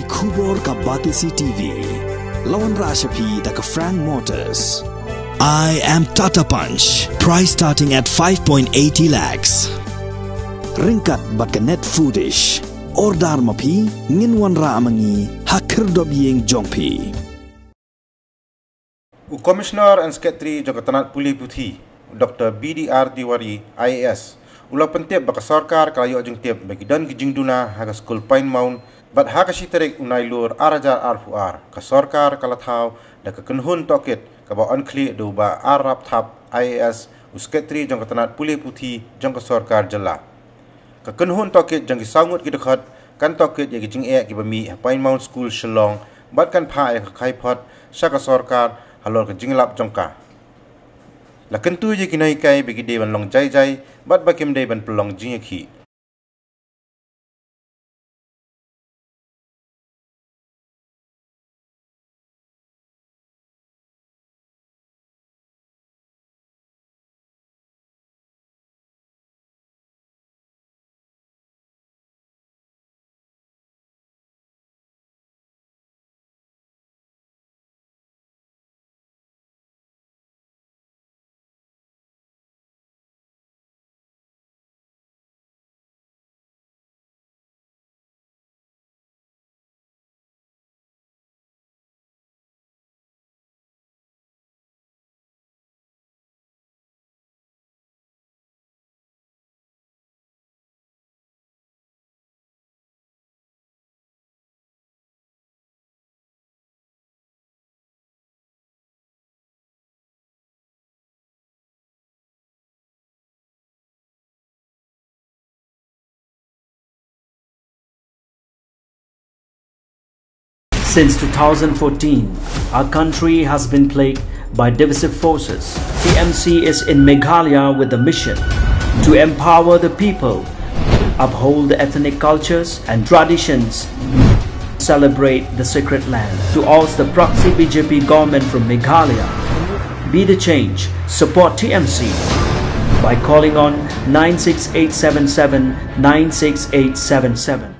Kubor ka Batisi TV, Lawan Rashapi da ka Frank Motors. I am Tata Punch, price starting at 5.80 lakhs. Ringkat bat ka net foodish, ordar mapi, nginwan ra amangi, hakir dobyeng jongpi. Commissioner and Secretary Jogatanat Puli Puthi, Dr. BDR Diwari, IAS, ulah pentip baka Sorkar kalayo ajeng tiap bagi dan gijingduna haga Skul Pine Mount, bat haga siterik unai lur arajar arfuar, ka Sorkar kalatau, da ka kenhun Tohkit, ka ba onkli do ba arab thap IAS, Secretary Jogatanat Puli Puthi, jang ka Sorkar jala. Ka kenhun Tohkit jang gisangut gidekat, kan Tohkit ya Jingeh ki bami Pine Mount School Shillong, bat kan Phah ya ka Kaipot, syaka Sorkar, halor ke jinglap jongka. Lakan tu je kinai kai bagi dewan long jai jai, bat bakim dewan pelong Jingeh ki. Since 2014, our country has been plagued by divisive forces. TMC is in Meghalaya with the mission to empower the people, uphold the ethnic cultures and traditions, celebrate the sacred land. To oust the proxy BJP government from Meghalaya, be the change, support TMC by calling on 96877 96877.